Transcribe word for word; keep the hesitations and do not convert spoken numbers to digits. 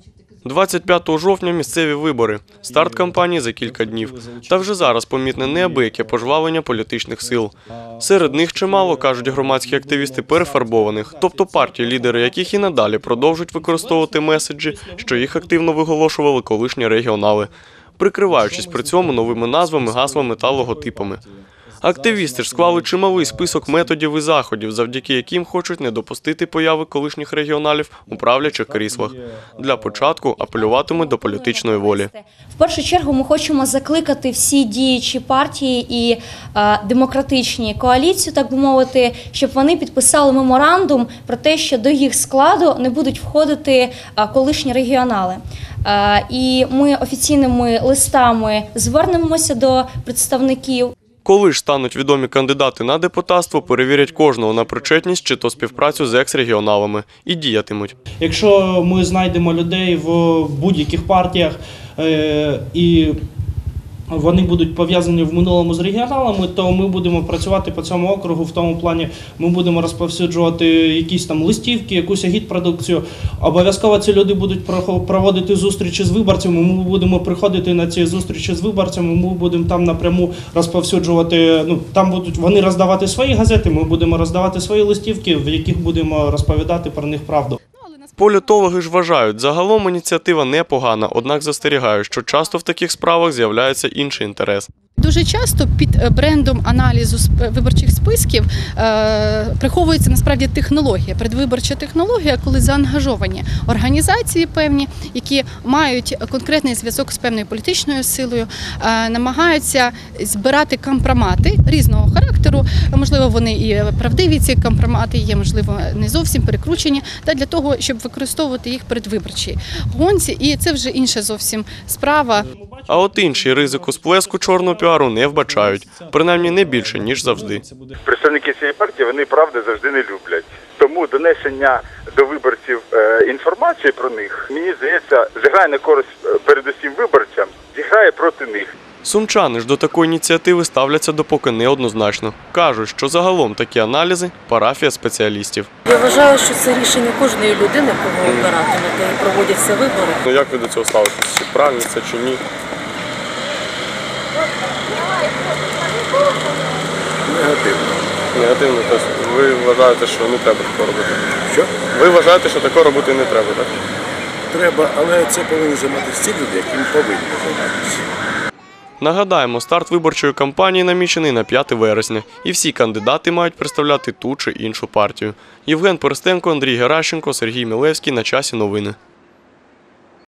двадцять п'ятого жовтня – місцеві вибори. Старт кампанії за кілька днів. Та вже зараз помітне неабияке пожвавлення політичних сил. Серед них чимало, кажуть громадські активісти, перефарбованих, тобто партії, лідери яких і надалі продовжують використовувати меседжі, що їх активно виголошували колишні регіонали, прикриваючись при цьому новими назвами, гаслами та логотипами. Активісти ж склали чималий список методів і заходів, завдяки яким хочуть не допустити появи колишніх регіоналів у правлячих кріслах. Для початку апелюватимуть до політичної волі. В першу чергу ми хочемо закликати всі діючі партії і е, демократичні коаліції, так би мовити, щоб вони підписали меморандум про те, що до їх складу не будуть входити е, колишні регіонали. Е, і ми офіційними листами звернемося до представників. Коли ж стануть відомі кандидати на депутатство, перевірять кожного на причетність чи то співпрацю з екс-регіоналами і діятимуть. Якщо ми знайдемо людей в будь-яких партіях е і вони будуть пов'язані в минулому з регіоналами, то ми будемо працювати по цьому округу в тому плані, ми будемо розповсюджувати якісь там листівки, якусь агітпродукцію. Обов'язково ці люди будуть проводити зустрічі з виборцями, ми будемо приходити на ці зустрічі з виборцями, ми будемо там напряму розповсюджувати, ну, там будуть вони роздавати свої газети, ми будемо роздавати свої листівки, в яких будемо розповідати про них правду. Політологи ж вважають, загалом ініціатива непогана, однак застерігають, що часто в таких справах з'являється інший інтерес. Дуже часто під брендом аналізу виборчих списків е, приховується насправді технологія, предвиборча технологія, коли заангажовані організації певні, які мають конкретний зв'язок з певною політичною силою, е, намагаються збирати компромати різного характеру, можливо, вони і правдиві, ці компромати є, можливо, не зовсім перекручені, та для того, щоб використовувати їх передвиборчій гонці, і це вже інша зовсім справа. А от інші ризику сплеску чорного піару не вбачають, принаймні не більше, ніж завжди. Представники цієї партії, вони правди завжди не люблять. Тому донесення до виборців інформації про них, мені здається, зіграє на користь передусім виборцям, зіграє проти них. Сумчани ж до такої ініціативи ставляться допоки неоднозначно. Кажуть, що загалом такі аналізи – парафія спеціалістів. Я вважаю, що це рішення кожної людини, кого обирати, на те проводяться вибори. Ну як ви до цього ставитесь? Чи правильно це, чи ні? Негативно. Негативно. Тобто ви вважаєте, що не треба такого робити? Що? Ви вважаєте, що такого робити не треба, так? Треба, але це повинні займатися ті люди, які повинні займатися. Нагадаємо, старт виборчої кампанії намічений на п'яте вересня, і всі кандидати мають представляти ту чи іншу партію. Євген Перестенко, Андрій Геращенко, Сергій Мілевський. На часі новини.